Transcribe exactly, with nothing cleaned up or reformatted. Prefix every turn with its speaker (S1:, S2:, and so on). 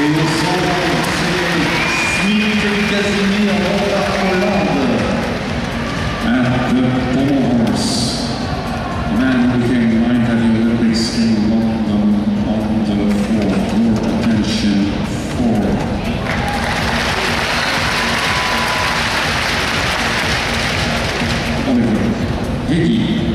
S1: au centre, c'est Smith Casimir Hollande. At the pole horse, the man who became ninth at the Olympics in London on the floor. Your attention for Oliver Hickey.